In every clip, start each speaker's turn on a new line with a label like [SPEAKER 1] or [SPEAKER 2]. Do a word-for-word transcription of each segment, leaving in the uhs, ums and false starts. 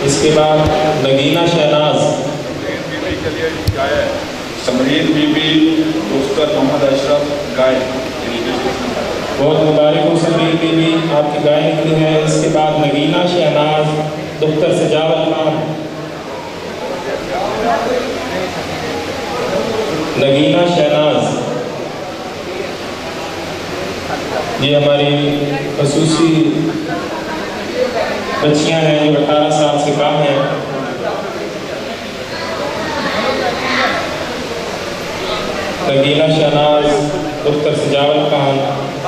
[SPEAKER 1] इसके बाद नगीना शहनाज,
[SPEAKER 2] समरीन बीबी डॉक्टर मोहम्मद अशरफ गाय।
[SPEAKER 1] बहुत मुबारक हो समरीन बीबी, आपकी गाय निकली है। इसके बाद नगीना शहनाज डॉक्टर सजावत खान, नगीना शहनाज ये हमारी खसूसी बच्चियां हैं जो अठारह साल से कम हैं। नगीना शहनाज डॉक्टर सजावत खान।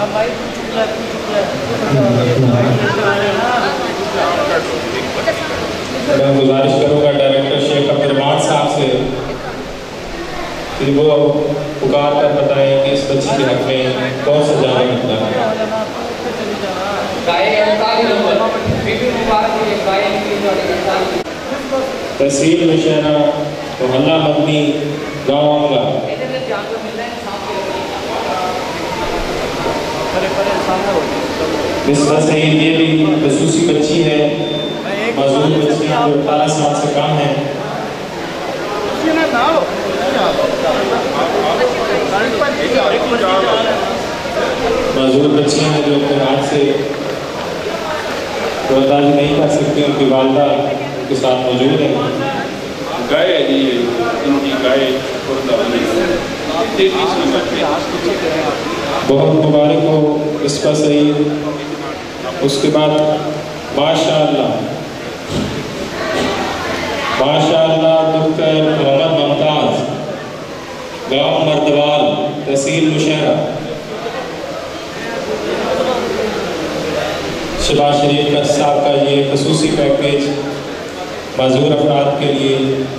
[SPEAKER 1] मैं गुजारिश करूंगा डायरेक्टर शेख अब्दुर्रहमान साहब से कि वो पुकार कर बताएं कि इस बच्ची के हक में कौन सा जाना निकला है। तहसील नौशहरा मोहल्ला मदनी गाँव आमला। मिसरा सईद ये भी खसूसी बच्ची है, मजदूर बच्ची जो अठारह साल से कम है। मजदूर बच्चियां हैं जो अपने हाथ से बर्दाश्त नहीं कर सकती, उनकी वालदा उनके साथ मौजूद है।
[SPEAKER 2] गाय है जी, इनकी गाय
[SPEAKER 1] बहुत मुबारक हो इसका सही। उसके बाद माशाअल्लाह माशाअल्लाह डॉक्टर मोहम्मद मुमताज गाँव मर्दवाल तहसील नौशहरा। शहबाज शरीफ का साहब का ये खसूसी पैकेज माजूर अफराद के लिए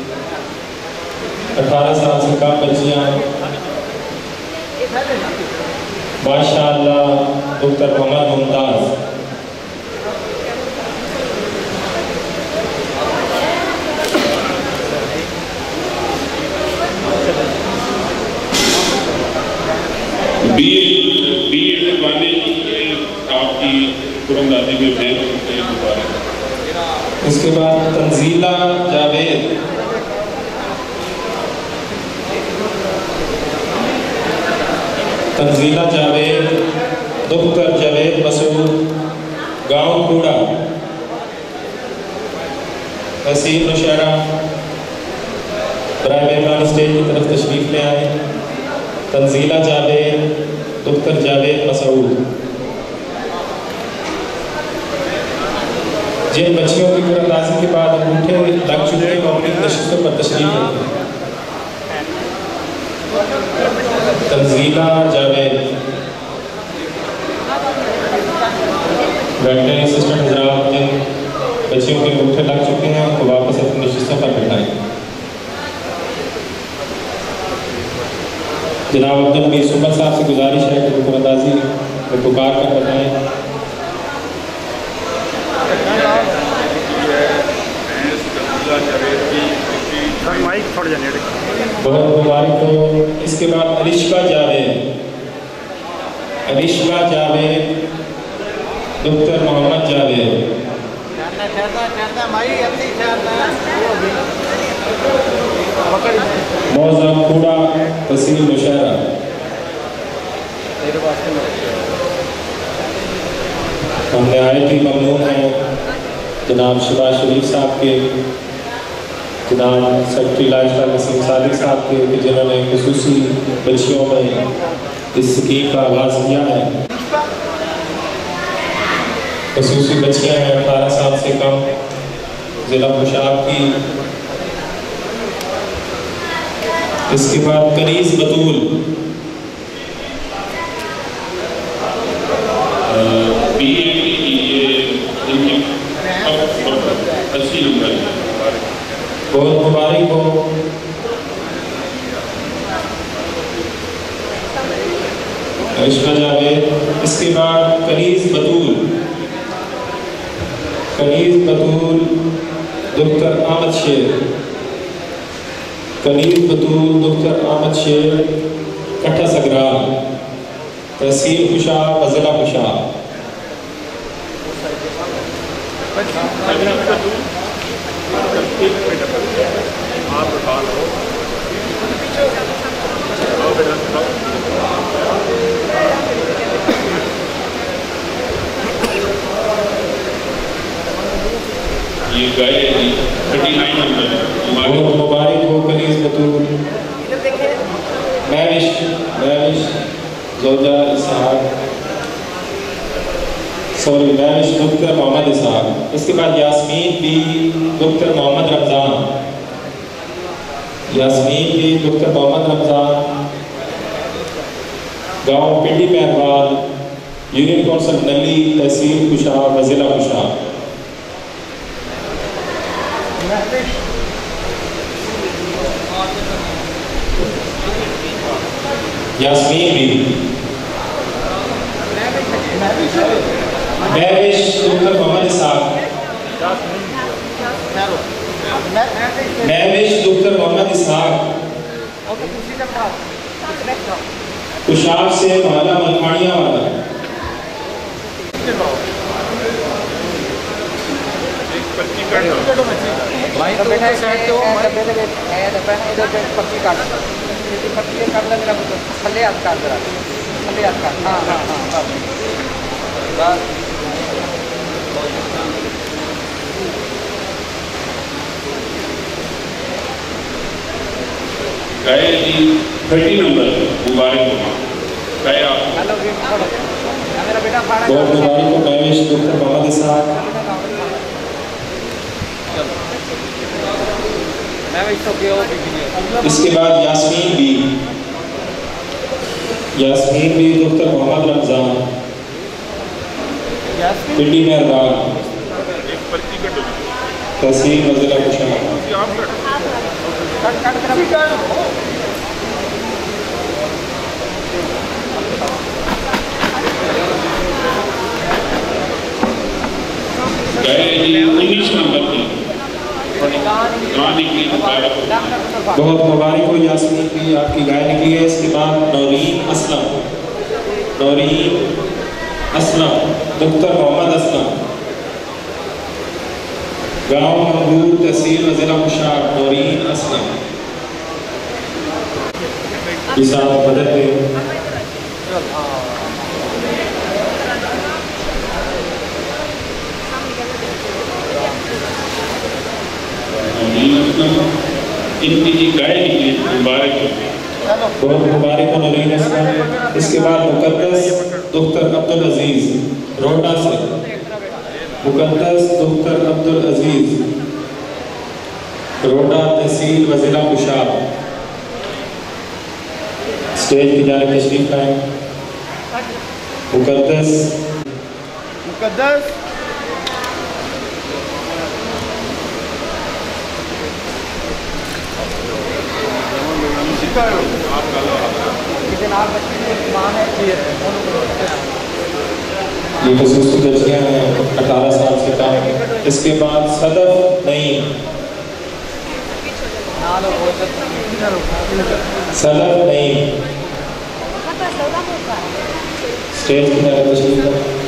[SPEAKER 1] अठारह साल से कम बच्चियाँ माशाअल्लाह डॉक्टर मोहम्मद मुमताज।
[SPEAKER 2] बी बी एड वाले आपकी कुरंदाजी में भेज सकते हैं दोबारा।
[SPEAKER 1] इसके बाद तंजीला जावेद, तंजीला जावेद डॉक्टर जावेद मसूद गाँव कूड़ा तहसील नौशहरा। बराए मेहमान स्टेज की तरफ तशरीफ ले आए। तंजीला जावेद डॉक्टर जावेद मसूद। जिन बच्चियों की कुरंदाजी के बाद अंगूठे लग चुके हैं वो अपनी नशिस्तों पर तशरीफ रखते हैं। तंजीला जावेद, वेटनरी असिस्टेंट हजरात जिन बच्चियों के अंगूठे लग चुके हैं उनको वापस अपनी नशिस्तों पर बैठाएं। जनाब अब्दुल मीर सुमर साहब से गुजारिश है कि कुरंदाजी में पुकार कर बताएं। बहुत मुबारक हो। इसके बाद अरिश्का जावेद, अरिश्का जावेद डॉक्टर मोहम्मद जावेद। मौजा कूड़ा तहसील नौशहरा। हमने आए थे ममनून है जनाब शहबाज शरीफ साहब के, जनाब सेक्रेटरी लाइफस्टाइल वसीम सादिक साहब के, जिन्होंने खसूसी बच्चियों में इस स्कीम का आगाज़ किया है। खसूसी बच्चियाँ हैं अठारह साल से कम, ज़िला पोशाक की। इसके बाद कनीज़ बतूल,
[SPEAKER 2] बी ए की ये इनकी अस्सी नंबर
[SPEAKER 1] बहुत मुबारक हो। अरिश्का जावेद। इसके बाद कनीज़ बतूल, कनीज़ बतूल डॉक्टर आमद शेर, कनीज़ बतूल डॉक्टर आमद शेर कट्ठा सगराल तहसील खुशाब व ज़िला खुशाब।
[SPEAKER 2] ये गाय थर्टी नाइन नंबर
[SPEAKER 1] मुबारक हो कनीज बतूल मैविश मैविश जोजा इसहाक सॉरी मैविश डॉक्टर मोहम्मद इसहाक। इसके बाद यास्मीन भी डॉक्टर मोहम्मद रमज़ान यास्मीन भी डॉक्टर मोहम्मद रमज़ान गांव पिंडी मेहरबान यूनियन कौंसिल नली तहसील कुशा व जिला कुशा। यास्मीन भी महविश डॉक्टर मोहम्मद इसहाक महविश डॉक्टर मोहम्मद इसहाक कुशाब से मोहल्ला मलखानिया वाला।
[SPEAKER 3] भाई तो बेटा साइड तो डब्बे दे है डब्बा है इधर पे पक्की काट ये पक्की काट ले मेरा थल्ले हाथ काट जरा थल्ले हाथ काट हां हां हां बस
[SPEAKER 2] गाय जी थर्टी नंबर मुबारक हो गाय आप
[SPEAKER 3] हेलो मेरा बेटा फाड़ा
[SPEAKER 1] बहुत मुबारक हो महविश डॉक्टर मोहम्मद इसहाक। इसके बाद यास्मीन भी यास्मीन भी डॉक्टर मोहम्मद रमज़ान पिंडी मेहरबान तहसील व जिला कुशा।
[SPEAKER 2] उन्नीस नंबर की
[SPEAKER 1] बहुत मुबारक हो यास्मीन भी आपकी गाय निकली है। इसके बाद नौरीन असलम नौरीन असलम डॉक्टर मोहम्मद असलम गांव मंगूर तहसील व जिला कुशा नौरीन असलम मदद
[SPEAKER 2] इनकी गाय निकली मुबारक
[SPEAKER 1] बहुत मुबारक हो नौरीन असलम। इसके बाद मुकद्दस डॉक्टर अब्दुल अजीज रोहटा से मुकद्दस डॉक्टर अब्दुल अजीज रोहटा तहसील व जिला कुशा स्टेज की जानिब तशरीफ लाएं। मुकद्दस
[SPEAKER 4] मुकद्दस
[SPEAKER 1] ये खसूसी बच्चियाँ हैं अठारह साल से कम। इसके बाद सदफ नहीं सदफ नहीं स्टेज की तरफ तशरीफ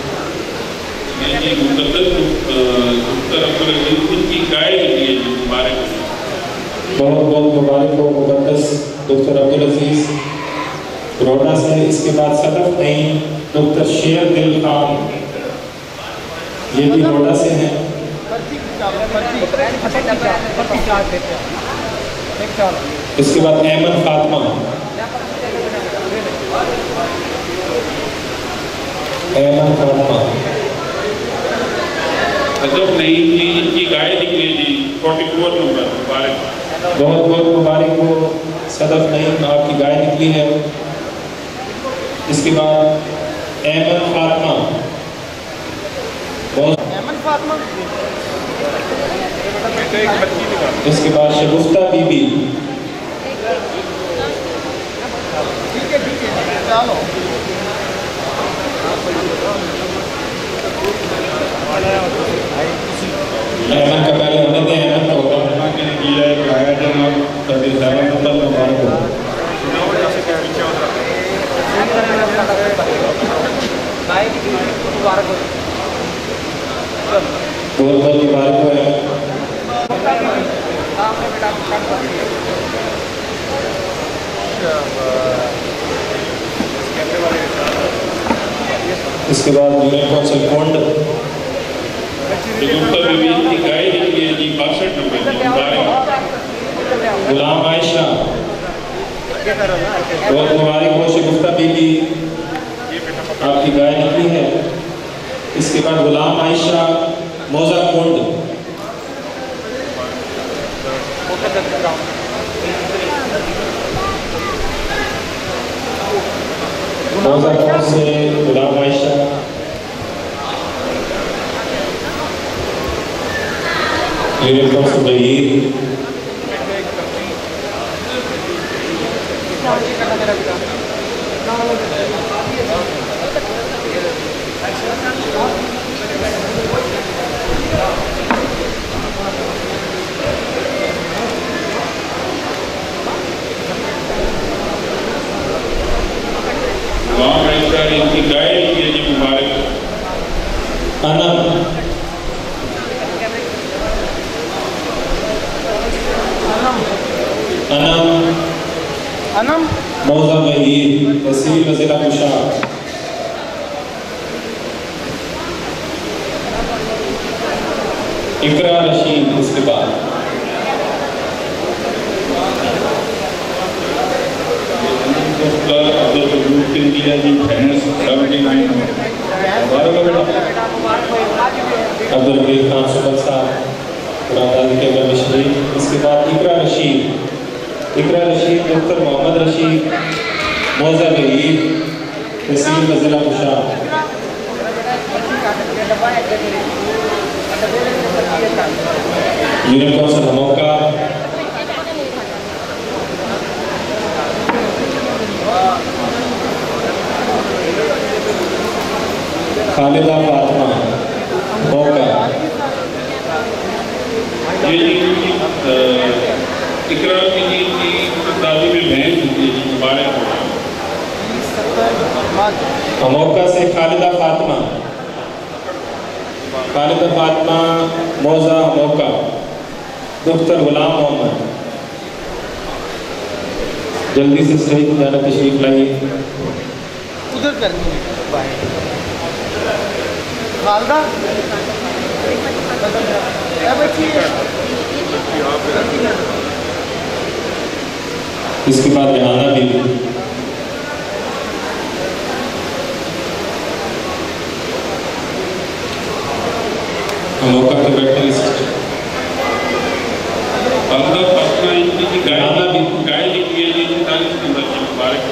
[SPEAKER 1] बहुत बहुत मुबारक हो मुकद्दस डॉक्टर अब्दुल अजीज रोहटा से। इसके बाद सदफ नहीं डॉक्टर शेर दिल खान ये भी रोहटा से हैं। इसके बाद अहमद फातिमा अहमद फातिमा
[SPEAKER 2] सदफ नहीं थी इनकी गाय निकली जी फोर्टी फोर नंबर मुबारक
[SPEAKER 1] बहुत बहुत मुबारक हो सदफ नहीं आपकी गाय निकली है। इसके बाद अहमद फातिमा बहुत
[SPEAKER 4] अहमद फातिमा
[SPEAKER 1] इसके बाद शगुफ्ता बीबी
[SPEAKER 4] ठीक है ठीक है चलो
[SPEAKER 1] अहमद का पहले होने थे अहमद का होगा
[SPEAKER 2] के लिए किया है गाया जनाब थर्टी सेवन नंबर मुबारक हो
[SPEAKER 1] बहुत बहुत मुबारक हो।
[SPEAKER 3] बेटा
[SPEAKER 1] इसके बाद यूनियन काउंसिल कोंड
[SPEAKER 2] गुप्ता बीवी की गाय लिखी है जी बासठ नंबर जी मुबारक।
[SPEAKER 1] गुलाम आयशा बहुत मुबारक हो शगुफ्ता बीबी आपकी गाय निकली है। इसके बाद गुलाम आयशा मौजा कोंड मौजा कोंड से गुलाम आयशा यूनियन काउंसिल बहीर
[SPEAKER 2] गाँव ऐसा इनकी गाय लिखी है जी मुबारक।
[SPEAKER 1] अनम अनम
[SPEAKER 4] अनम
[SPEAKER 1] मौजा बहीर तहसील व जिला कुशार। इकरा रशीद इसके बाद अब्दुल हमीद खान सुबह साहब कुरान के मिश्री। इसके बाद इकरा रशीद इकरा रशीद डॉक्टर मोहम्मद रशीद मौजा बहीर तहसील व जिला कुशार। Union council Hamoka Khalida Fatima Mauka.
[SPEAKER 2] ये इकरा की जी दादी में बहन होती है जी मुबारक।
[SPEAKER 1] हमोका से खालिदा फातिमा खालिदा फातिमा मौजा हमोका डॉक्टर गुलाम मोहम्मद जल्दी से सही जाना तशरीफ लाइए।
[SPEAKER 4] उधर करनी है खालदा
[SPEAKER 1] इसके बाद रेहाना बीबी मौका के बैठने
[SPEAKER 2] इनकी जी गाय गाय लिखी है जी तैंतालीस नंबर जी मुबारक।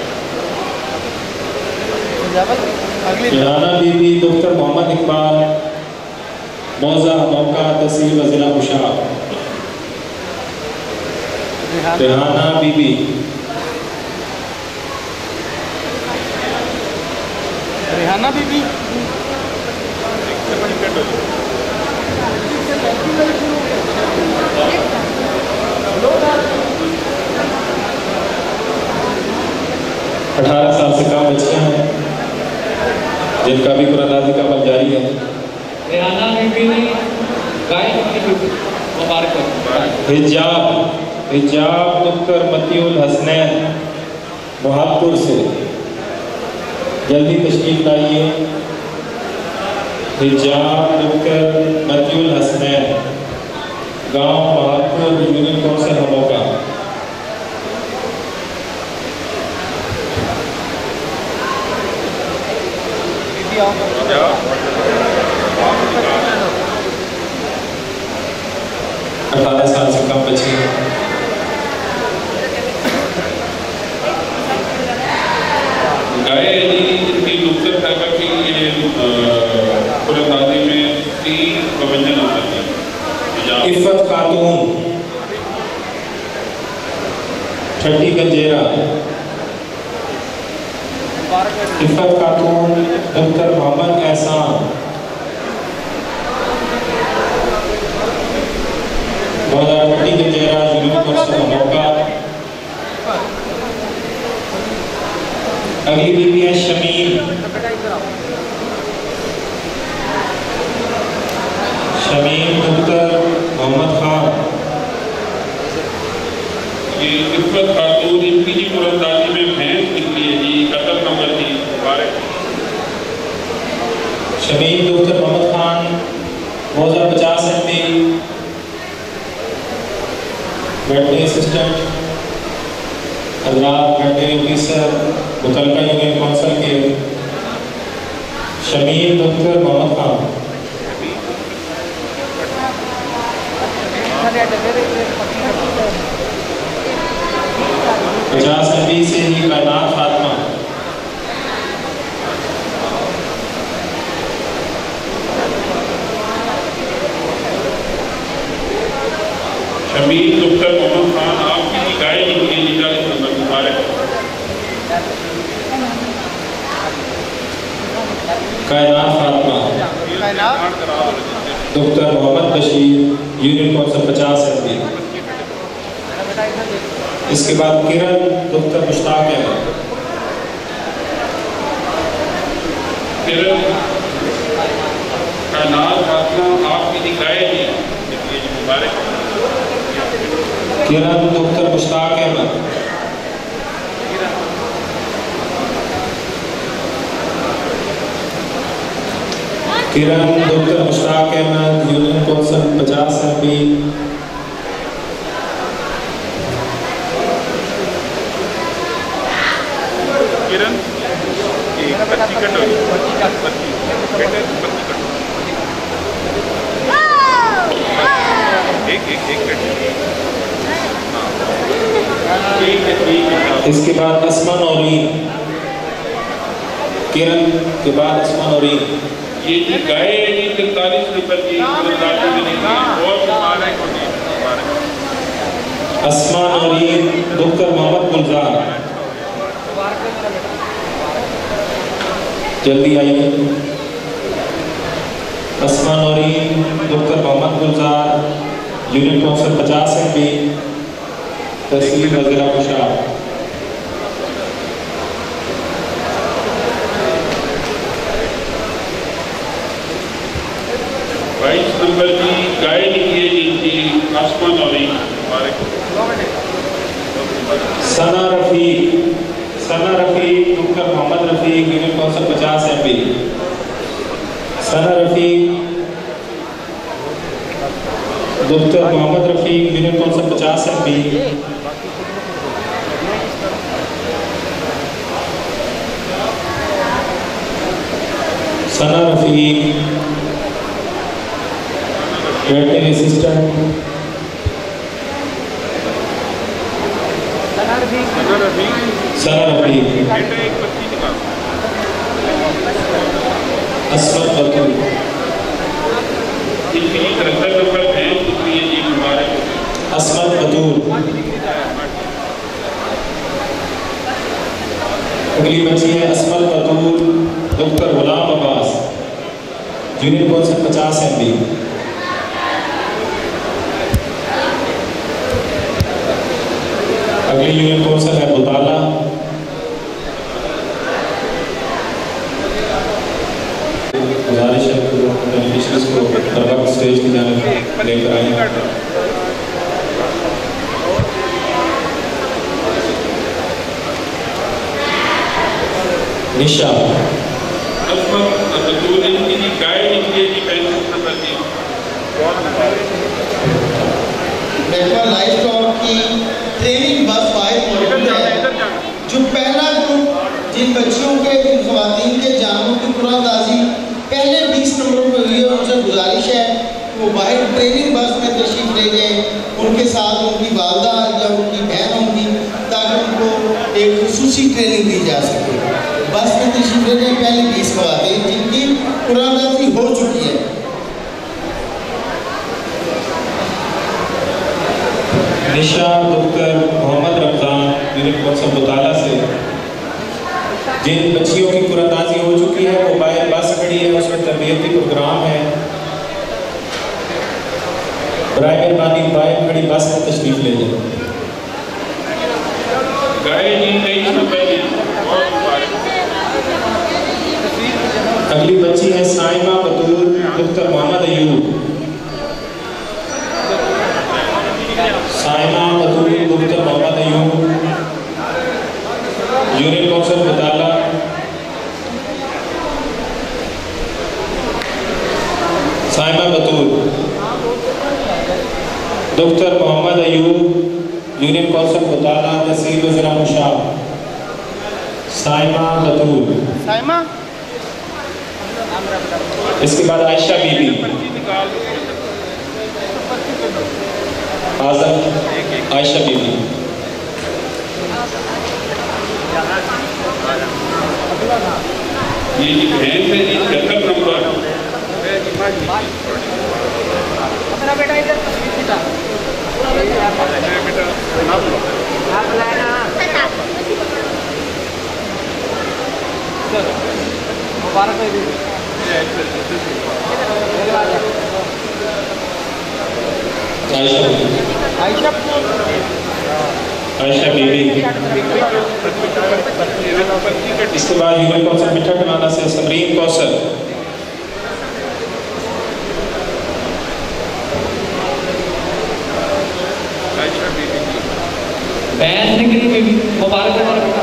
[SPEAKER 1] रेहाना बीबी डॉक्टर मोहम्मद इकबाल मौजा मौका तहसील व जिला कुशार। रेहाना बीबी
[SPEAKER 4] रेहाना बीबी
[SPEAKER 1] अठारह साल से कम बच्चियां हैं जिनका भी कुरान का अमल जारी है।
[SPEAKER 3] रेहाना बीबी गाय मुबारक।
[SPEAKER 1] हिजाब हिजाब डॉक्टर मतियुल हसनैन मुहादपुर से जल्दी तशरीफ लाइए। हिजाब डॉक्टर मतियुल हसनैन गांव मुहादपुर यूनियन काउंसिल हमोका। अठारह साल से कम बच्चे
[SPEAKER 2] गाय जी इनकी नुकसर साहबा की ये कुरान में तीन बवंजा नंबर थी।
[SPEAKER 1] इफ़त खातून छठी गंजेरा। इफ़त खातून डॉक्टर मोहम्मद एहसान मौजा छठी गंजेरा यूनियन काउंसिल हमोका। अगली बीबी है शमीम शमीम डॉक्टर मोहम्मद खान।
[SPEAKER 2] ये इफ़त खातून इनकी जी कुरान
[SPEAKER 1] शमीम डॉक्टर मोहम्मद खान मौजा पचास एम पी वेटनरी असिस्टेंट हजरात वेटनरी ऑफिसर मुतलका यूनियन कौंसिल के शमीम डॉक्टर मोहम्मद खान पचास एम पी से ही कायनात फातिमा
[SPEAKER 2] शमीम डॉक्टर मोहम्मद खान आपकी निकाय के लिए निकाले नंबर मुबारक।
[SPEAKER 1] Kainat Fatima doctor Mohammad Bashir union council पचास एम पी। इसके बाद किरण डॉक्टर मुश्ताक अहमद।
[SPEAKER 2] किरण कायनात फातिमा आपकी निकाय के लिए मुबारक।
[SPEAKER 1] Kiran doctor Mushtaq Ahmed Kiran doctor Mushtaq Ahmed union council पचास एम पी।
[SPEAKER 2] किरण एक पत्ती कटो पत्ती बेटे पत्ती कटो एक एक एक कटो।
[SPEAKER 1] इसके बाद अस्मा नौरीन। किरण के बाद अस्मा नौरीन।
[SPEAKER 2] ये जो गाय है ये तैंतालीस नंबर की बहुत मुबारक होगी।
[SPEAKER 1] अस्मा नौरीन डॉक्टर मोहम्मद गुलजार जल्दी आइए। Asma Naureen doctor Mohammad Gulzar union council पचास एम पी तहसील वजीरा खुशाब।
[SPEAKER 2] बाईस नंबर की गाय निकली जिनकी आसमान और
[SPEAKER 1] Sana Rafiq Sana Rafiq doctor Mohammad Rafiq union council पचास M P. Sana Rafiq doctor Mohammad Rafiq union council पचास M P. Sana Rafiq veterinary assistant. Sana Rafiq Asmat Batool Asmat Batool. अगली बच्ची है असमत बतूर डॉक्टर गुलाम अब्बास यूनियन कौंसिल पचास एम पी। अगली यूनियन कौंसिल है बुताला। गुजारिश है बेनिफिशरीज को हर वक्त स्टेज की जानिब लेकर आए। निशा
[SPEAKER 5] लाइफ स्टॉक की ट्रेनिंग बस वाहिद मौजूद है। जो पहला ग्रुप जिन बच्चियों के जिन खवातीन के जानवरों की कुरानदाजी पहले बीस नंबरों पर हुई है उनसे गुजारिश है कि वो बाहर ट्रेनिंग बस में तशरीफ ले जाएँ। उनके साथ उनकी वालदा या उनकी बहन होंगी ताकि उनको एक खुसूसी ट्रेनिंग दी जा सके। बस में तशरीफ ले जाएँ पहले बीस खवातीन जिनकी कुरानदाजी हो चुकी है।
[SPEAKER 1] Nisha doctor Mohammad Ramzan union council Butala से जिन बच्चियों की कुरानदाजी हो चुकी है वो बाहर बस खड़ी है, उसमें तरबियती प्रोग्राम है। बराए मेहरबानी बाहर खड़ी बस में तशरीफ ले जाए। अगली बच्ची है Saima Batool doctor Mohammad Ayub. Saima Batool doctor Mohammad Ayub union council Butala. Doctor Mohammad Ayub, union council Mutala तहसील वज़ीरा मुशाब। साइमा बतूल।
[SPEAKER 4] साइमा।
[SPEAKER 1] इसके बाद आयशा बीबी। आजम आयशा बीबी।
[SPEAKER 2] ये जी बहन है जी दखल नंबर।
[SPEAKER 3] मेरा बेटा इधर तस्वीर खींचा।
[SPEAKER 2] बेटा
[SPEAKER 3] आप लाना। मुबारक भाई भी।
[SPEAKER 1] आयशा
[SPEAKER 4] आयशा
[SPEAKER 1] आयशा बीबी। इसके बाद यूनियन कौंसल मिठा कनाना से समरीन कौसर।
[SPEAKER 3] बहन निकली बीबी मुबारक मुबारक।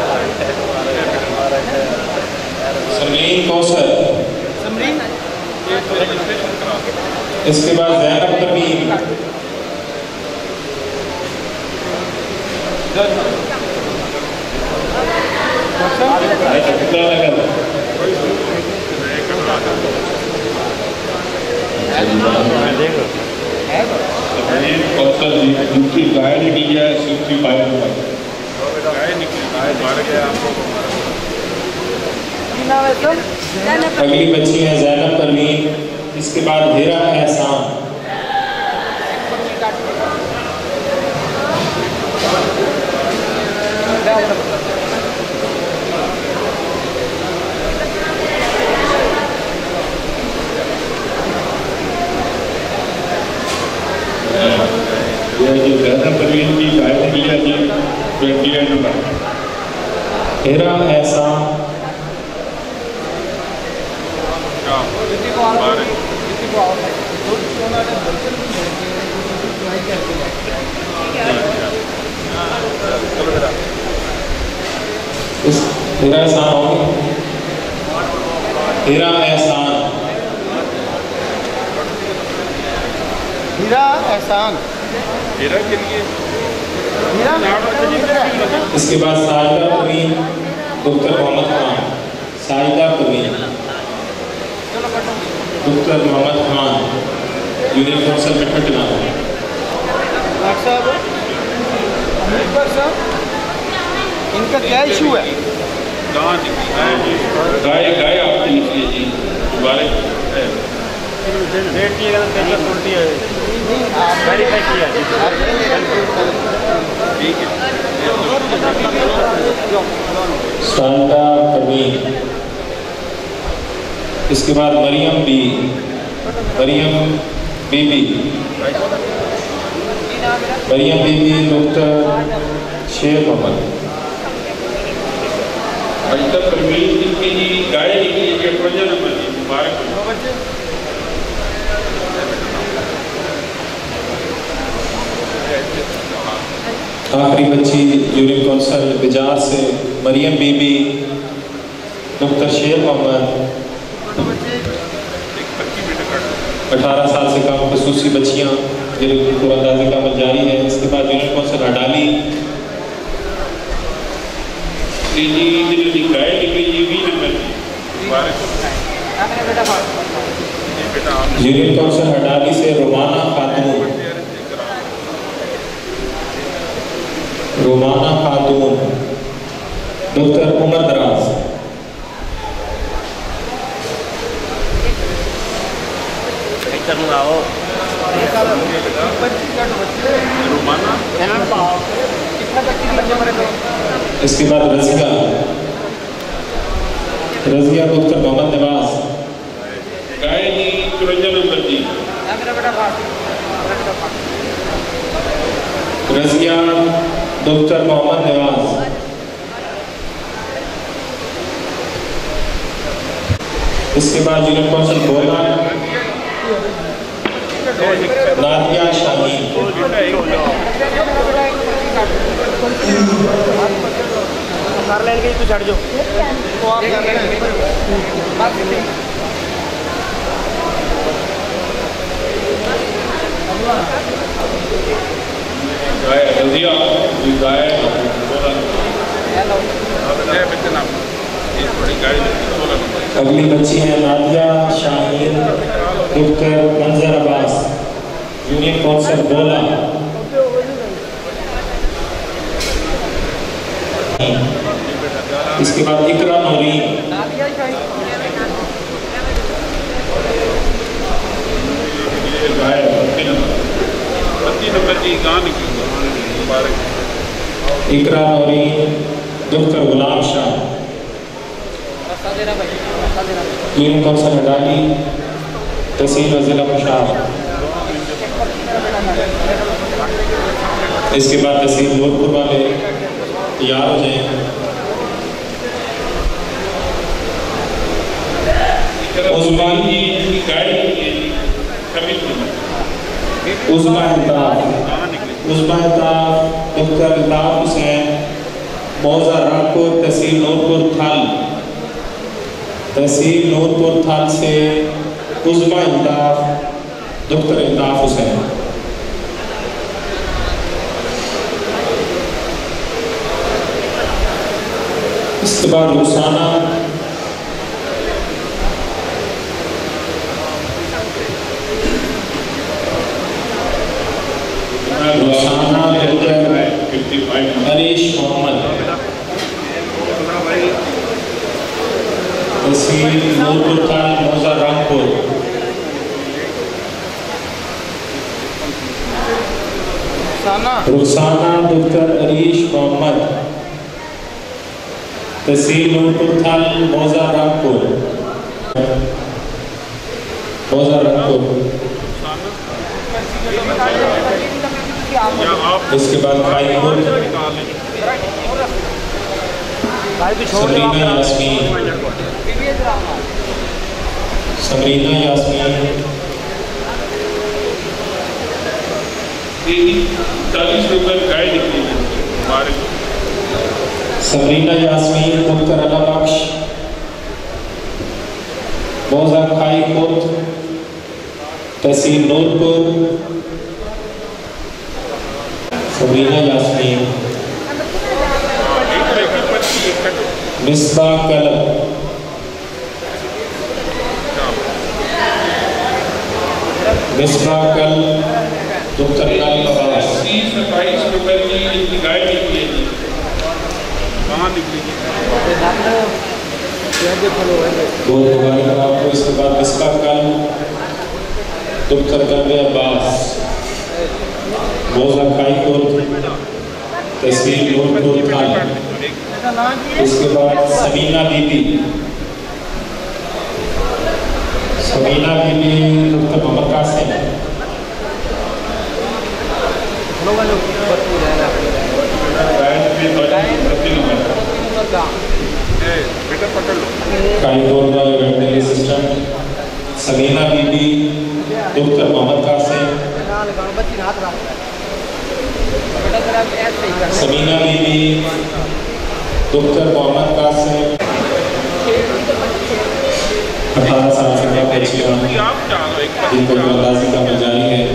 [SPEAKER 1] समरीन कौसर।
[SPEAKER 4] समरीन।
[SPEAKER 1] इसके बाद ज़ैनब तमीम।
[SPEAKER 2] कौशल जी जिनकी गाय निकली है सूची पाया हुआ गाय निकली गाय मार गया आपको।
[SPEAKER 1] अगली बच्ची है ज़ैनब परवीन। इसके बाद हेरा एहसान।
[SPEAKER 2] ये जो ज़्यादा परवीन की गाय निकली है जी twenty eight number.
[SPEAKER 1] Hira Ehsan. इस हेरा एहसान होगी। हेरा एहसान।
[SPEAKER 4] हीरा एहसान।
[SPEAKER 2] हीरा के लिए
[SPEAKER 4] हीरा।
[SPEAKER 1] इसके बाद Sajida Parveen, doctor Mohammad Khan. Sajida Parveen, doctor Mohammad Khan, union council Mitha Kanana.
[SPEAKER 4] Doctor साहब अमृतसर साहब, इनका क्या इशू है?
[SPEAKER 2] कहाँ निकली गाय? गाय आपकी निकली जी मुबारक।
[SPEAKER 1] साजिदा परवीन। इसके बाद मरियम बी, मरियम बीबी। मरियम बीबी, डॉक्टर शेर मोहम्मद।
[SPEAKER 2] अभी तक परवीन जिनकी जी गाय निकली है अठवंजा नंबर जी मुबारक।
[SPEAKER 1] आखिरी बच्ची यूनियन कौंसल बिजार से मरियम बीबी, डॉक्टर शेर मोहम्मद। अठारह साल से कम खसूसी बच्चियाँ जिनकी कुरानदाजी का अमल जारी है। इसके बाद यूनियन कौंसल हडाली।
[SPEAKER 2] जी जिन्होंने गाय निकली ये भी नंबर जी मुबारक।
[SPEAKER 1] यूनियन कौंसल हडाली से रोमाना खातून। रोमाना खातून, डॉक्टर उमर दराज। इसके बाद रजिया, रजिया डॉक्टर मोहम्मद नवाज।
[SPEAKER 2] गाय जी चुरंजा नंबर जी।
[SPEAKER 1] रजिया डॉक्टर मोहम्मद नवाज। इसके बाद यूनियन कौंसल बोला नादिया शाहीन।
[SPEAKER 4] कर लेंगे तू चढ़ जाओ तो आप कर लेंगे।
[SPEAKER 2] गाय रजिया गाय
[SPEAKER 1] अगली बच्ची है नादिया शाहीन डॉक्टर मंजर अब्बास यूनियन काउंसिल बोला। इसके बाद Iqra Noori Iqra Noori doctor Ghulam Shah union council Dali तहसील और जिला मुशार। इसके बाद तहसील नूरपुर वाले तैयार हो जाए। उस्मा उस्मा उस्मा डॉक्टर अल्ताफ हुसैन मौजा रामपुर तहसील नूरपुर थाल तहसील नूरपुर थाल से उस्मा अल्ताफ डॉक्टर अल्ताफ हुसैन। इसके बाद रुसाना रुसाना हरीश मोहम्मद तहसील नूरपुर थाना मौजा रामपुर। रुसाना डॉक्टर हरीश मोहम्मद तहसील नूरपुर थाना मौजा रामपुर मौजा रामपुर। इसके बाद समरीना यास्मीन समरीना यास्मीन
[SPEAKER 2] चालीस रुपये गाय निकली
[SPEAKER 1] समरीना यास्मीन डॉक्टर अला बख्श मौजा खाई कोट तहसील नूरपुर। समरीना यास्मीन मिसबा कलम मिसबा कल डॉक्टर अब्बास
[SPEAKER 2] सत्ताईस रुपये की गाय निकली है। कहाँ निकली?
[SPEAKER 1] बहुत मुबारक आपको। इसके बाद मिसबा कल डॉक्टर अब्बास मौजा खाई कोट तहसील नूरपुर थाना। इसके बाद समीना बीबी समीना बीबी डॉक्टर मोहम्मद कासिम काईकोट वाले veterinary assistant Samina Bibi doctor Mohammad Qasim Samina Bibi doctor Mohammad Qasim अठारह साल से कम बच्चियां जिनको अंदाजी का जारी है।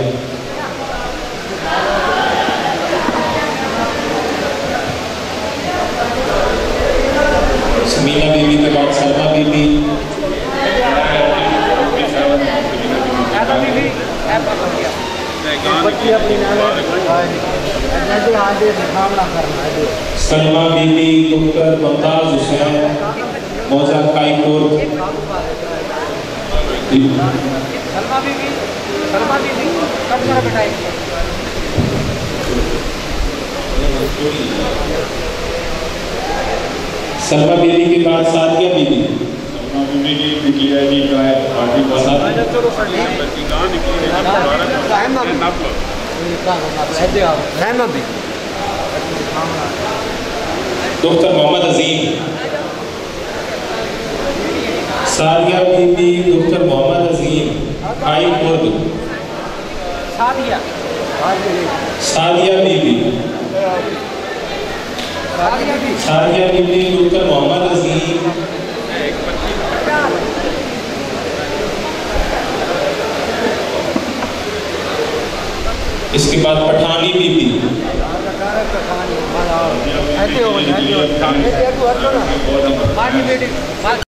[SPEAKER 1] समीना बीबी के बाद सलमा बीबी सलमा बीबी डॉक्टर मुमताज हुसैन मौजा काईकोट।
[SPEAKER 3] सलमा बीबी सलमा बीबी कब मेरा बेटा है?
[SPEAKER 1] सलमा बीबी के बाद सादिया बीबी डॉक्टर मोहम्मद अजीम सादिया बीबी डॉक्टर मोहम्मद अजीम आई खुद
[SPEAKER 3] सादिया
[SPEAKER 1] सादिया बीबी सादिया बीबी डॉक्टर मोहम्मद अजीम। इसके बाद पठानी बीबी
[SPEAKER 3] कहानी ऐसे हो ऐसे हो ऐसे तू हटो ना माँ की बेटी